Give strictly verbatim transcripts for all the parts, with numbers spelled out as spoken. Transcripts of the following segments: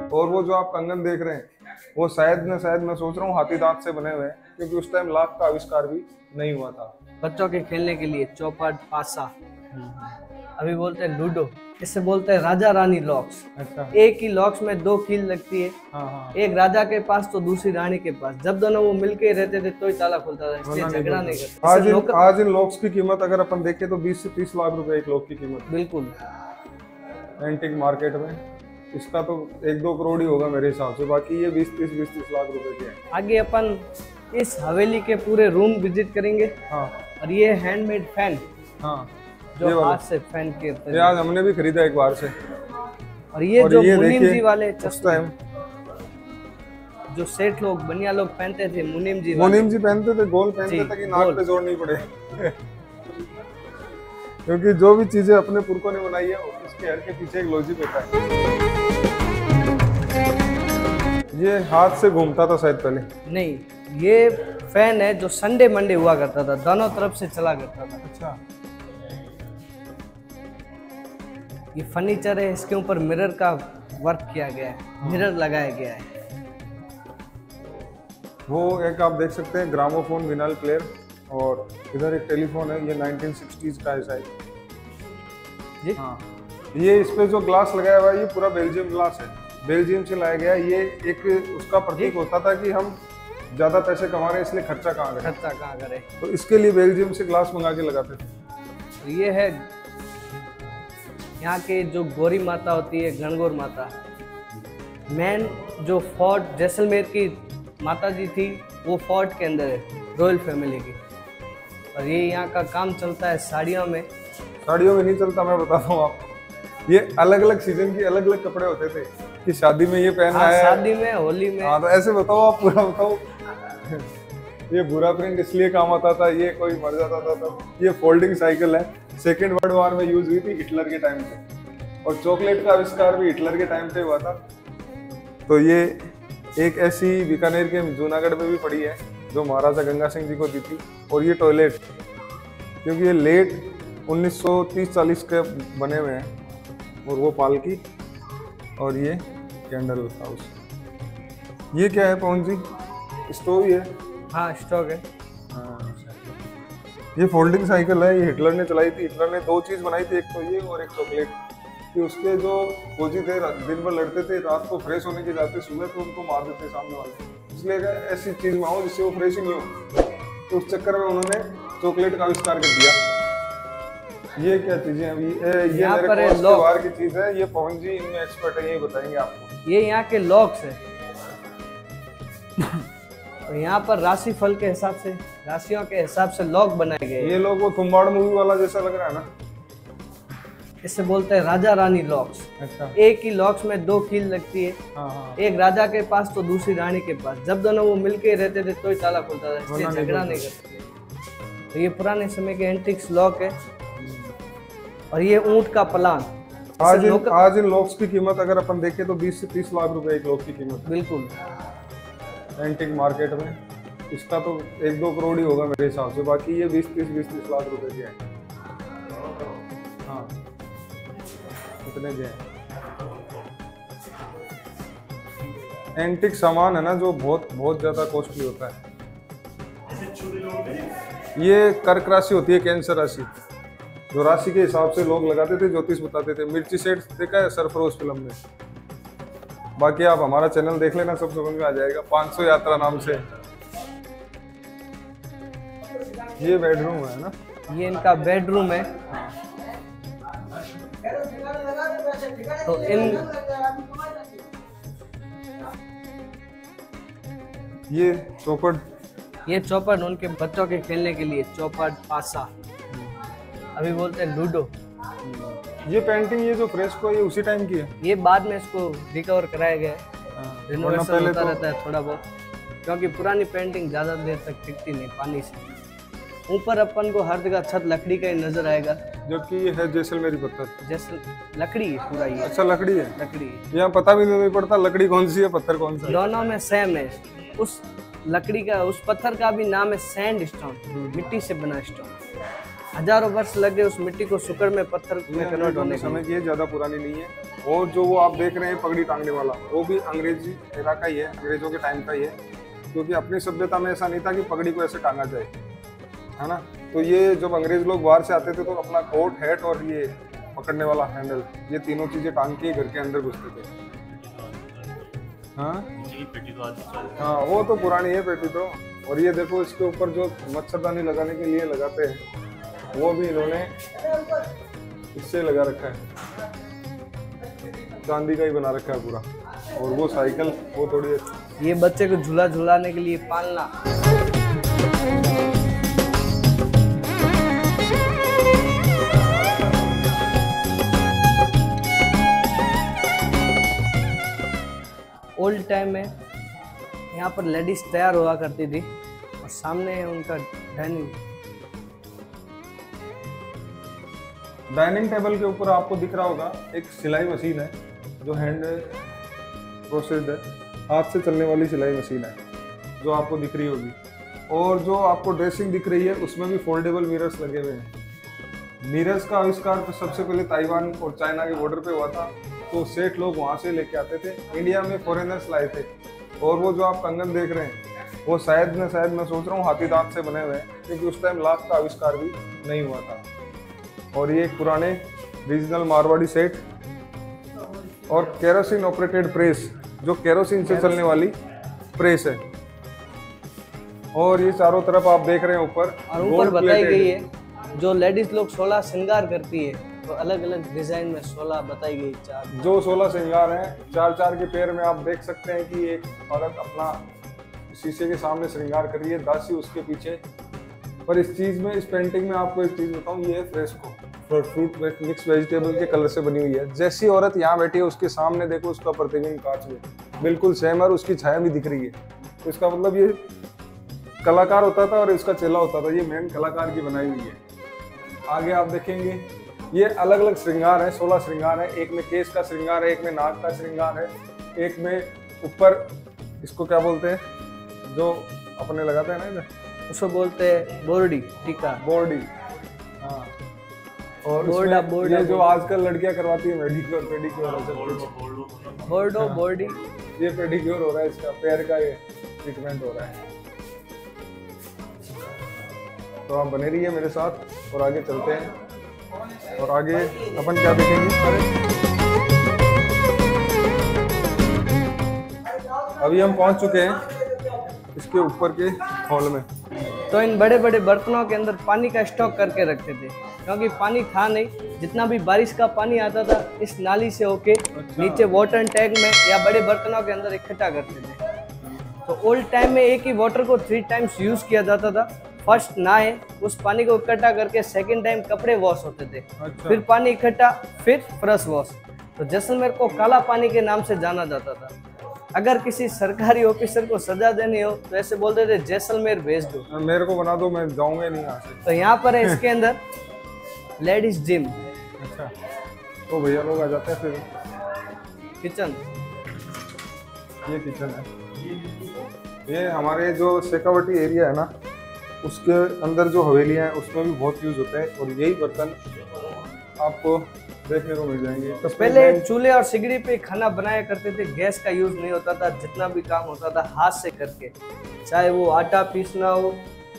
और वो जो आप कंगन देख रहे हैं वो शायद न शायद मैं सोच रहा हूँ हाथी दांत से बने हुए हैं, क्योंकि उस टाइम लाख का आविष्कार भी नहीं हुआ था। बच्चों के खेलने के लिए चौपट, पासा, अभी बोलते हैं लूडो, इससे बोलते हैं राजा रानी लॉक्स। अच्छा। एक ही लॉक्स में दो कील लगती है। हाँ हाँ। एक राजा के पास तो दूसरी रानी के पास, जब दोनों वो मिलके रहते थे तो ही ताला खुलता था, इसलिए झगड़ा नहीं करते। आज इन आज इन लॉक्स की कीमत अगर अपन देखें तो बीस से तीस लाख रुपए एक लॉक की कीमत। बिल्कुल। एंटीक मार्केट में इसका तो एक दो करोड़ ही होगा मेरे हिसाब से, बाकी ये बीस तीस बीस तीस लाख रुपए के हैं। आगे अपन इस हवेली के पूरे रूम विजिट करेंगे। हाँ। और ये हैंडमेड फैन, हाँ, जो हाथ से फैन के ये आज हमने भी खरीदा एक बार से। और ये और जो ये मुनीम जी वाले टाइम जो सेठ लोग बनिया लोग पहनते थे, मुनीम जी मुनीम जी पहनते थे, गोल पहनते थे कि नाक पे जोड़ नहीं पड़े। क्योंकि जो भी चीजें अपने पुरखों ने बनाई है उसके हर के पीछे एक लॉजिक होता है। ये हाथ से घूमता था शायद पहले। नहीं, ये फैन है जो संडे मंडे हुआ करता था, दोनों तरफ से चला करता था। अच्छा। ये फर्नीचर है, इसके ऊपर मिरर का वर्क किया गया है, मिरर लगाया गया है। वो एक आप देख सकते हैं ग्रामोफोन विनाइल प्लेयर, और इधर एक टेलीफोन है, ये नाइनटीन सिक्सटीज़ का है शायद जी। हाँ, ये इस पे जो ग्लास लगाया हुआ है ये पूरा बेल्जियम ग्लास है, बेल्जियम से लाया गया। ये एक उसका प्रतीक होता था कि हम ज्यादा पैसे कमा रहे हैं इसलिए खर्चा कहाँ करें खर्चा कहाँ करें तो इसके लिए बेल्जियम से ग्लास मंगा के लगाते थे। तो ये है यहाँ के जो गौरी माता होती है, गणगौर माता, मेन जो फोर्ट जैसलमेर की माता जी थी वो फोर्ट के अंदर है, रॉयल फैमिली की। और ये यहाँ का काम चलता है साड़ियों में। साड़ियों में नहीं चलता, मैं बताता हूँ आपको, ये अलग अलग सीजन की अलग अलग कपड़े होते थे कि शादी में ये पहनना हाँ, है, शादी में, होली में। हाँ, तो ऐसे बताओ आप, पूरा बताओ। ये भूरा प्रिंट इसलिए काम आता था, ये कोई मर जाता था तब। ये फोल्डिंग साइकिल है, सेकेंड वर्ल्ड वॉर में यूज हुई थी हिटलर के टाइम पे, और चॉकलेट का आविष्कार भी हिटलर के टाइम पे हुआ था। तो ये एक ऐसी बीकानेर के जूनागढ़ में भी पड़ी है जो महाराजा गंगा सिंह जी को दी थी। और ये टॉयलेट, क्योंकि ये लेट उन्नीस सौ तीस चालीस के बने हुए हैं, और वो पालकी, और ये कैंडल हाउस। ये क्या है पवन जी? स्टोव ही है। हाँ, स्टॉक है। हाँ, ये फोल्डिंग साइकिल है, ये हिटलर ने चलाई थी। हिटलर ने दो चीज बनाई थी, एक तो ये और एक चॉकलेट, कि उसके जो फौजी थे दिन भर लड़ते थे, रात को फ्रेश होने के जाते, सुबह तो उनको मार देते सामने वाले, इसलिए ऐसी चीज में आओ जिससे वो फ्रेश ही नहीं हो। तो उस चक्कर में उन्होंने चॉकलेट का आविष्कार कर दिया। ये क्या चीजें हैं अभी? ये मेरे कोर्स के बाहर की चीज है, ये पवन जी इनमें एक्सपर्ट है, ये बताएंगे आपको। ये यहाँ के लॉक्स है। तो यहाँ पर राशि फल के हिसाब से, राशियों के हिसाब से लॉक बनाए गए। ये लोग वो तुम्बाड़ मूवी वाला जैसा लग रहा है ना, इससे बोलते हैं राजा रानी लॉक्स। अच्छा। एक ही लॉक्स में दो कील लगती है। हाँ हाँ। एक राजा के पास तो दूसरी रानी के पास, जब दोनों वो मिलके रहते थे तो ही ताला खुलता था, इसलिए झगड़ा नहीं करते। तो ये पुराने समय के एंटिक्स लॉक है। और ये ऊंट का पलान। आज इन आज इन लॉक्स की कीमत अगर अपन देखें तो बीस से तीस लाख रुपए एक लॉक की कीमत। बिल्कुल। एंटिक मार्केट में इसका तो एक दो करोड़ ही होगा मेरे हिसाब से, बाकी ये बीस तीस बीस तीस लाख रुपए के हैं। हाँ, इतने के हैं। एंटिक सामान है ना जो बहुत बहुत ज्यादा कॉस्टली होता है। ये कर्क राशि होती है, कैंसर राशि, जो राशि के हिसाब से लोग लगाते थे, ज्योतिष बताते थे। मिर्ची सेठ देखा है सरफरोश फिल्म में? बाकी आप हमारा चैनल देख लेना, सब समझ में आ जाएगा। पाँच सौ यात्रा नाम से। ये बेडरूम है ना, ये इनका बेडरूम है। तो इन ये चौपट, ये चौपट उनके बच्चों के खेलने के लिए, चौपट, पासा, अभी बोलते हैं लूडो। ये पेंटिंग, ये जो फ्रेस्को, ये उसी टाइम की है? ये बाद में इसको रिकवर कराया गया है, रिनोवेशन होता तो... रहता है थोड़ा बहुत, क्योंकि पुरानी पेंटिंग ज्यादा देर तक टिकती नहीं पानी से। ऊपर अपन को हर जगह छत लकड़ी का ही नजर आएगा, जबकि ये है जैसलमेरी पत्थर। जैसे लकड़ी है पूरा ये। अच्छा, लकड़ी है। लकड़ी है। यहाँ पता भी नहीं पड़ता लकड़ी कौन सी है, पत्थर कौन सा है। दोनों में सेम है। उस लकड़ी का, उस पत्थर का भी नाम है सैंड स्टोन, मिट्टी से बना स्टोन। हजारों वर्ष लगे उस मिट्टी को शुक्र में पत्थर में कन्वर्ट अंग्रेजों होने ने के समय लिए। की है, ज्यादा पुरानी नहीं है। और जो वो आप देख रहे हैं पगड़ी टांगने वाला, वो भी अंग्रेजी एरा का ही है, अंग्रेजों के टाइम का ही है, क्योंकि अपनी सभ्यता में ऐसा नहीं था कि पगड़ी को ऐसे टांगा जाए, है ना। तो ये जब अंग्रेज लोग बाहर से आते थे तो अपना कोट, हैट और ये पकड़ने वाला हैंडल, ये तीनों चीजें टांग के घर के अंदर घुसते थे। हाँ हाँ, वो तो पुरानी है पेटी तो। और ये देखो इसके ऊपर जो मच्छरदानी लगाने के लिए लगाते हैं, वो भी इन्होंने इससे लगा रखा है, चांदी का ही बना रखा है पूरा। और वो साइकिल, वो थोड़ी, ये बच्चे को झूला झूलाने के लिए पालना। ओल्ड टाइम में यहाँ पर लेडीज तैयार हुआ करती थी और सामने है उनका डाइनिंग। डाइनिंग टेबल के ऊपर आपको दिख रहा होगा एक सिलाई मशीन है, जो हैंड प्रोसेस्ड है, हाथ से चलने वाली सिलाई मशीन है, जो आपको दिख रही होगी। और जो आपको ड्रेसिंग दिख रही है उसमें भी फोल्डेबल मिरर्स लगे हुए हैं। मिरर्स का आविष्कार तो सबसे पहले ताइवान और चाइना के बॉर्डर पे हुआ था, तो सेठ लोग वहाँ से लेके आते थे, इंडिया में फॉरेनर्स लाए थे। और वो जो आप कंगन देख रहे हैं वो शायद न शायद मैं सोच रहा हूँ हाथी दांत से बने हुए हैं, क्योंकि उस टाइम लाख का आविष्कार भी नहीं हुआ था। और ये एक पुराने रीजनल मारवाड़ी सेट और केरोसिन ऑपरेटेड प्रेस, जो केरोसिन से चलने वाली प्रेस है। और ये चारों तरफ आप देख रहे हैं ऊपर, और ऊपर बताई गई है जो लेडीज लोग सोलह श्रृंगार करती है, तो अलग अलग डिजाइन में सोलह बताई गई। चार जो सोलह श्रृंगार हैं, चार चार के पैर में आप देख सकते हैं कि एक औरत अपना शीशे के सामने श्रृंगार कर रही है, दासी उसके पीछे। पर इस चीज में, इस पेंटिंग में आपको एक चीज बताऊं, ये है फ्रेस्को, फ्रूट मिक्स वेजिटेबल के कलर से बनी हुई है। जैसी औरत यहाँ बैठी है उसके सामने देखो उसका प्रतिबिंब कांच में बिल्कुल सेम, और उसकी छाया भी दिख रही है। तो इसका मतलब ये कलाकार होता था और इसका चेला होता था, ये मेन कलाकार की बनाई हुई है। आगे आप देखेंगे ये अलग अलग श्रृंगार है, सोलह श्रृंगार है। एक में केस का श्रृंगार है, एक में नाक का श्रृंगार है, एक में ऊपर इसको क्या बोलते हैं जो अपने लगाते हैं ना इधर, उसको बोलते हैं बोर्डी, टीका, बोर्डी। हाँ, और बोर्डा, उसमें बोर्डा, ये जो आजकल लड़कियां करवाती है मेडिक्योर पेडिक्योर है सब कुछ, बोर्डो, बोर्डी, ये पेडिक्योर हो रहा है, इसका पैर का ये ट्रीटमेंट हो रहा है। तो आप बने रहिए मेरे साथ और आगे चलते हैं। और आगे अपन क्या देखेंगे, अभी हम पहुंच चुके हैं इसके ऊपर के हॉल में। तो इन बड़े बड़े बर्तनों के अंदर पानी का स्टॉक करके रखते थे, क्योंकि पानी था नहीं। जितना भी बारिश का पानी आता था इस नाली से होके अच्छा। नीचे वाटर टैंक में या बड़े बर्तनों के अंदर इकट्ठा करते थे। तो ओल्ड टाइम में एक ही वाटर को थ्री टाइम्स यूज किया जाता था। फर्स्ट नहाए, उस पानी को इकट्ठा करके सेकंड टाइम कपड़े वॉश होते थे, अच्छा। फिर पानी इकट्ठा, फिर फ्रेश वॉश। तो जैसलमेर को काला पानी के नाम से जाना जाता था। अगर किसी सरकारी ऑफिसर को सजा देनी हो तो ऐसे बोलते थे जैसलमेर भेज दो, मेरे को बना दो, मैं जाऊंगा नहीं यहाँ से। तो यहाँ पर है इसके अंदर लेडीज जिम, अच्छा, तो भैया लोग आ जाते हैं। फिर किचन, ये किचन है, ये हमारे जो शेखावटी एरिया है ना उसके अंदर जो हवेलियां हैं उसमें भी बहुत यूज होते हैं। और यही बर्तन आपको देखने को मिल जाएंगे। तो पहले चूल्हे और सिगड़ी पे खाना बनाया करते थे, गैस का यूज नहीं होता था। जितना भी काम होता था हाथ से करके, चाहे वो आटा पीसना हो,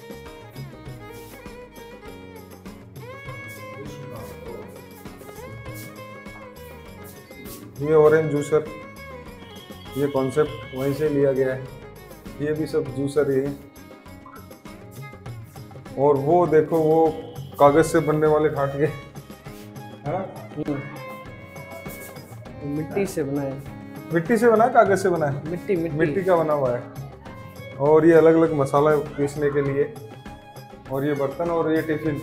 ये ऑरेंज जूसर, ये कॉन्सेप्ट वहीं से लिया गया है। ये भी सब जूसर ही है। और वो देखो वो कागज से बनने वाले खाटके, है ना, मिट्टी से बनाया, मिट्टी से बना है, कागज से बना है, मिट्टी मिट्टी, मिट्टी का बना हुआ है। और ये अलग अलग मसाला पीसने के लिए। और ये बर्तन और ये टिफिन,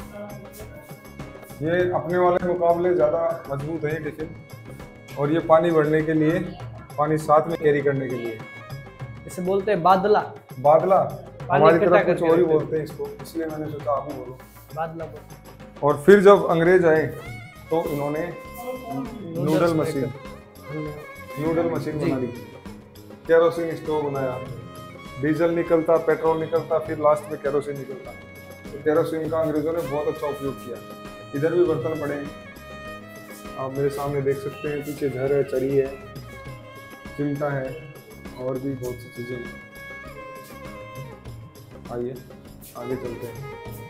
ये अपने वाले मुकाबले ज़्यादा मजबूत है ये टिफिन। और ये पानी भरने के लिए, पानी साथ में कैरी करने के लिए। इसे बोलते हैं बादला, बादला, हमारी इकट्ठा तरफ कुछ करके और ही रखते हैं। बोलते हैं इसको, इसलिए मैंने सोचा आप ही बोलो। बादला बोलते और फिर जब अंग्रेज आए तो इन्होंने नूडल मशीन, नूडल मशीन बना दी, केरोसिन स्टोव बनाया, डीजल निकलता, पेट्रोल निकलता, फिर लास्ट में केरोसिन निकलता। केरोसिन का अंग्रेजों ने बहुत अच्छा उपयोग किया। इधर भी बर्तन पड़े हैं, आप मेरे सामने देख सकते हैं। पीछे घर है, चरी है, चिमटा है और भी बहुत सी चीज़ें हैं। आइए आगे चलते हैं।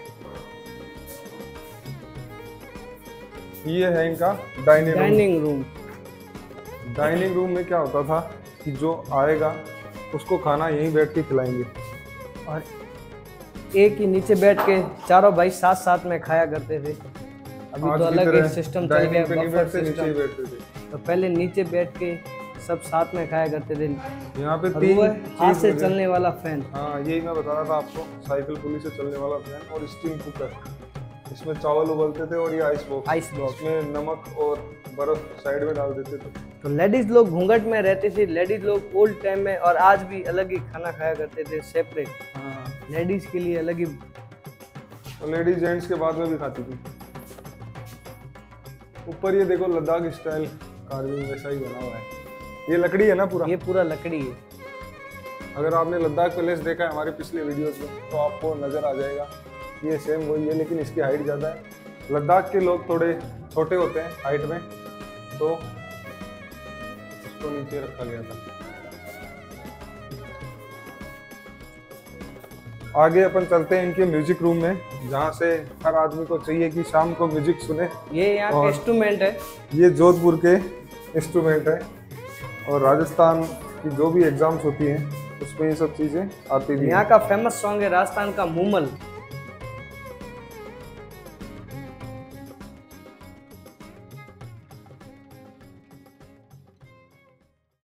ये है इनका dining room. Dining room dining room में क्या होता था कि जो आएगा उसको खाना यहीं बैठ के खिलाएंगे, और एक ही नीचे बैठ के चारों भाई साथ साथ में खाया करते थे। अभी आज तो की अलग तरह एक सिस्टम चल गया, डाइनिंग पे नहीं बफर बैठते, नीचे ही सिस्टम। बैठते थे। तो पहले नीचे बैठ के सब साथ में खाया करते थे। यहाँ पे और तीन वो है हाथ चीज से मुझे- चलने वाला फैन। हाँ यही मैं बता रहा था आपको, साइकिल पुली से चलने वाला फैन और स्टीम कुकर। इसमें चावल उबलते थे और ये आइस बॉक्स आइस बॉक्स। इसमें नमक और बर्फ साइड में डाल देते थे। तो लेडीज लोग घूंघट में रहती थी। लेडीज लोग ओल्ड टाइम में और आज भी अलग ही खाना खाया करते थे, सेपरेट। हाँ लेडीज के लिए अलग ही। तो लेडीज जेंट्स के बाद में भी खाती थी। ऊपर ये देखो लद्दाख स्टाइल कार्विंग वैसा ही बना हुआ है। ये लकड़ी है ना पूरा? ये पूरा लकड़ी है। अगर आपने लद्दाख पैलेस देखा है हमारे पिछले वीडियोस में तो आपको नज़र आ जाएगा ये सेम वही है, लेकिन इसकी हाइट ज़्यादा है। लद्दाख के लोग थोड़े छोटे होते हैं हाइट में, तो इसको नीचे रखा गया था। आगे अपन चलते हैं इनके म्यूजिक रूम में, जहाँ से हर आदमी को चाहिए कि शाम को म्यूजिक सुने। ये यहाँ और- का इंस्ट्रूमेंट है। ये जोधपुर के इंस्ट्रूमेंट है और राजस्थान की जो भी एग्जाम्स होती हैं उसमें ये सब चीज़ें आती भी हैं। यहाँ का फेमस सॉन्ग है राजस्थान का मूमल।